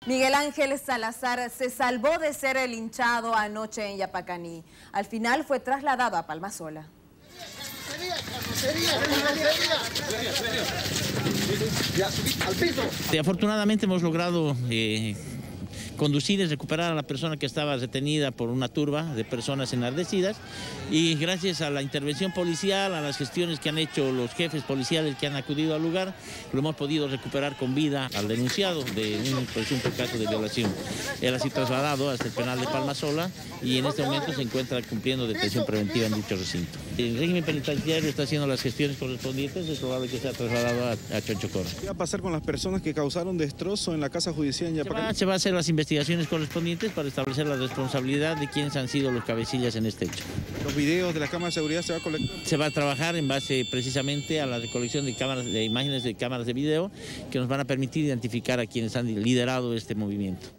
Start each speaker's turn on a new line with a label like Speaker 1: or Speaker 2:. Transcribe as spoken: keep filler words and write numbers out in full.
Speaker 1: Miguel Ángel Salazar se salvó de ser linchado anoche en Yapacaní. Al final fue trasladado a Palmasola.
Speaker 2: Afortunadamente hemos logrado eh, conducir y recuperar a la persona que estaba retenida por una turba de personas enardecidas, y gracias a la intervención policial, a las gestiones que han hecho los jefes policiales que han acudido al lugar, lo hemos podido recuperar con vida al denunciado de un presunto caso de violación. Él ha sido trasladado hasta el penal de Palmasola y en este momento se encuentra cumpliendo detención preventiva en dicho recinto. El régimen penitenciario está haciendo las gestiones correspondientes, es probable que sea trasladado a, a Chonchocoro.
Speaker 3: ¿Qué va a pasar con las personas que causaron destrozo en la casa judicial en Yapacaní?
Speaker 2: Se va, se va a hacer las investigaciones correspondientes para establecer la responsabilidad de quienes han sido los cabecillas en este hecho.
Speaker 3: ¿Los videos de las cámaras de seguridad se va a colectar?
Speaker 2: Se va a trabajar en base precisamente a la recolección de cámaras, de imágenes de cámaras de video que nos van a permitir identificar a quienes han liderado este movimiento.